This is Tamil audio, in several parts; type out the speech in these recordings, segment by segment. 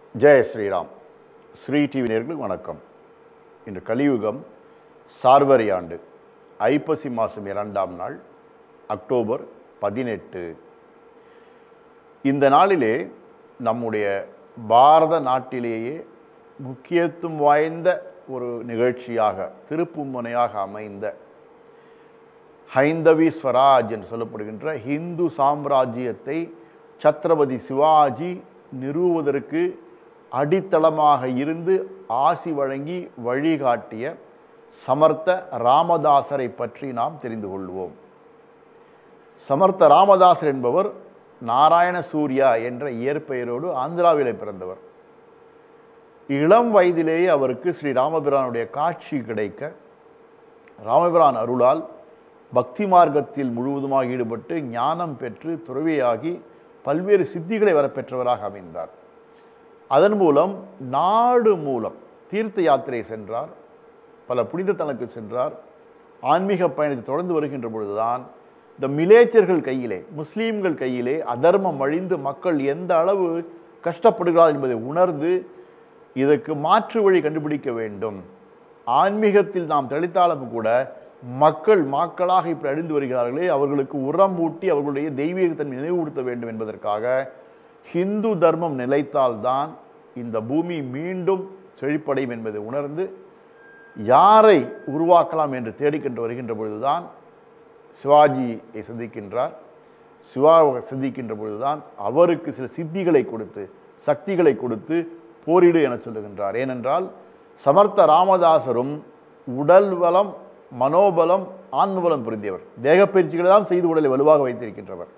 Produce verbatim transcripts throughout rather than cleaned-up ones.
ஜெய ஸ்ரீராம். ஸ்ரீ டிவி நேயர்களுக்கு வணக்கம். இன்று கலியுகம் சார்வரி ஆண்டு ஐப்பசி மாதம் இரண்டாம் நாள் அக்டோபர் பதினெட்டு. இந்த நாளிலே நம்முடைய பாரத நாட்டிலேயே முக்கியத்துவம் வாய்ந்த ஒரு நிகழ்ச்சியாக திருப்புமுனையாக அமைந்த ஹைந்தவி ஸ்வராஜ் என்று சொல்லப்படுகின்ற ஹிந்து சாம்ராஜ்யத்தை சத்ரபதி சிவாஜி நிறுவுவதற்கு அடித்தளமாக இருந்து ஆசி வழங்கி வழிகாட்டிய சமர்த்த ராமதாசரை பற்றி நாம் தெரிந்து கொள்வோம். சமர்த்த ராமதாசர் என்பவர் நாராயண சூர்யா என்ற இயற்பெயரோடு ஆந்திராவிலே பிறந்தவர். இளம் வயதிலேயே அவருக்கு ஸ்ரீ ராமபிரானுடைய காட்சி கிடைக்க ராமபிரான் அருளால் பக்தி மார்க்கத்தில் முழுவதுமாக ஈடுபட்டு ஞானம் பெற்று துறவியாகி பல்வேறு சித்திகளை வரப்பெற்றவராக அமைந்தார். அதன் மூலம் நாடு மூலம் தீர்த்த யாத்திரை சென்றார், பல புனித தலங்களுக்கு சென்றார். ஆன்மீக பயணத்தை தொடர்ந்து வருகின்ற பொழுதுதான் இந்த மிலேச்சர்கள் கையிலே, முஸ்லீம்கள் கையிலே அதர்மம் அழிந்து மக்கள் எந்த அளவு கஷ்டப்படுகிறார் என்பதை உணர்ந்து இதற்கு மாற்று வழி கண்டுபிடிக்க வேண்டும். ஆன்மீகத்தில் நாம் தெளித்தாலும் கூட மக்கள் மக்களாக இப்படி அழிந்து வருகிறார்களே, அவர்களுக்கு உரம் ஊட்டி அவர்களுடைய தெய்வீகத்தன்மை நினைவுபடுத்த வேண்டும் என்பதற்காக ஹிந்து தர்மம் நிலைத்தால்தான் இந்த பூமி மீண்டும் செழிப்படையும் என்பதை உணர்ந்து யாரை உருவாக்கலாம் என்று தேடிக்கொண்டு வருகின்ற பொழுதுதான் சிவாஜியை சந்திக்கின்றார். சிவாவை சந்திக்கின்ற பொழுதுதான் அவருக்கு சில சித்திகளை கொடுத்து சக்திகளை கொடுத்து போரிடு என சொல்லுகின்றார். ஏனென்றால் சமர்த்த ராமதாசரும் உடல் வளம், மனோபலம், ஆன்மபலம் புரிந்தியவர். தேகப்பயிற்சிகளெல்லாம் செய்து உடலை வலுவாக வைத்திருக்கின்றவர்.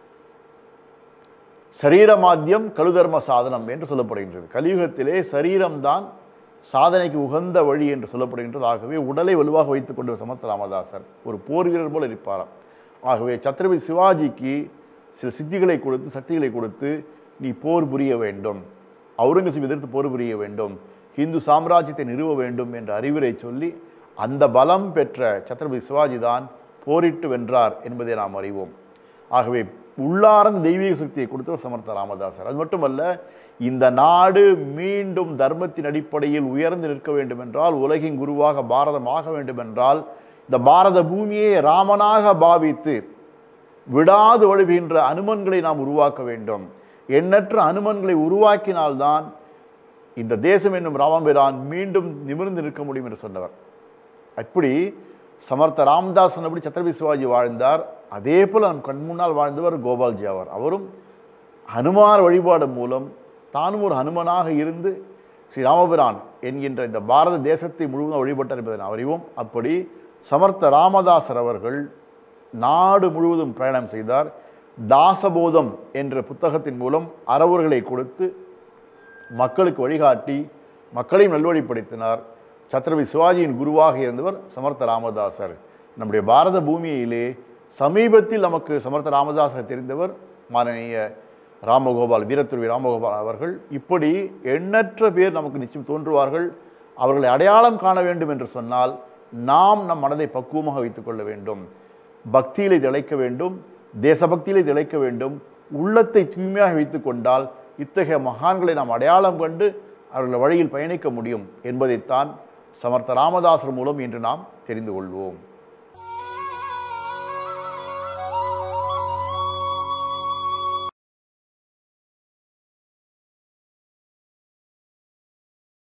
சரீரமாத்தியம் கழுதர்ம சாதனம் என்று சொல்லப்படுகின்றது. கலியுகத்திலே சரீரம்தான் சாதனைக்கு உகந்த வழி என்று சொல்லப்படுகின்றது. ஆகவே உடலை வலுவாக வைத்துக் கொண்டு சமர்த்த ராமதாசர் ஒரு போர் வீரர் போல இருப்பாராம். ஆகவே சத்ரபதி சிவாஜிக்கு சில சித்திகளை கொடுத்து சக்திகளை கொடுத்து நீ போர் புரிய வேண்டும், அவுரங்கசீப் எதிர்த்து போர் புரிய வேண்டும், ஹிந்து சாம்ராஜ்யத்தை நிறுவ வேண்டும் என்ற அறிவுரை சொல்லி அந்த பலம் பெற்ற சத்ரபதி சிவாஜி தான் போரிட்டு வென்றார் என்பதை நாம் அறிவோம். ஆகவே உள்ளார்ந்த தெய்வீக சக்தியை கொடுத்தவர் சமர்த்த ராமதாசர். அது மட்டுமல்ல, இந்த நாடு மீண்டும் தர்மத்தின் அடிப்படையில் உயர்ந்து நிற்க வேண்டும் என்றால், உலகின் குருவாக பாரதம் ஆக வேண்டும் என்றால், இந்த பாரத பூமியை ராமனாக பாவித்து விடாது வழுகின்ற அனுமன்களை நாம் உருவாக்க வேண்டும். எண்ணற்ற அனுமன்களை உருவாக்கினால்தான் இந்த தேசம் என்னும் ராமபிரான் மீண்டும் நிமிர்ந்து நிற்க முடியும் என்று சொன்னவர். அப்படி சமர்த்த ராமதாசன் அப்படி சத்ரபதி சிவாஜி வாழ்ந்தார். அதே போல் நம் கண் முன்னால் வாழ்ந்தவர் கோபால்ஜி ஆவார். அவரும் ஹனுமார் வழிபாடு மூலம் தானும் ஒரு ஹனுமனாக இருந்து ஸ்ரீ ராமபிரான் என்கின்ற இந்த பாரத தேசத்தை முழுவதும் வழிபட்டார் என்பதை நாம் அறிவோம். அப்படி சமர்த்த ராமதாசர் அவர்கள் நாடு முழுவதும் பிரயாணம் செய்தார். தாசபோதம் என்ற புத்தகத்தின் மூலம் அறவுரைகளை கொடுத்து மக்களுக்கு வழிகாட்டி மக்களையும் நல்வழிப்படுத்தினார். சத்ரபதி சிவாஜியின் குருவாக இருந்தவர் சமர்த்த ராமதாசர். நம்முடைய பாரத பூமியிலே சமீபத்தில் நமக்கு சமர்த்த ராமதாசர் தெரிந்தவர் மானனீய ராமகோபால், வீரத்துறவி ராமகோபால் அவர்கள். இப்படி எண்ணற்ற பேர் நமக்கு நிச்சயம் தோன்றுவார்கள். அவர்களை அடையாளம் காண வேண்டும் என்று சொன்னால் நாம் நம் மனதை பக்குவமாக வைத்துக் கொள்ள வேண்டும். பக்தியிலே திளைக்க வேண்டும், தேசபக்தியிலே திளைக்க வேண்டும். உள்ளத்தை தூய்மையாக வைத்து கொண்டால் இத்தகைய மகான்களை நாம் அடையாளம் கண்டு அவர்கள் வழியில் பயணிக்க முடியும் என்பதைத்தான் சமர்த்த ராமதாசர் மூலம் இன்று நாம் தெரிந்து கொள்வோம்.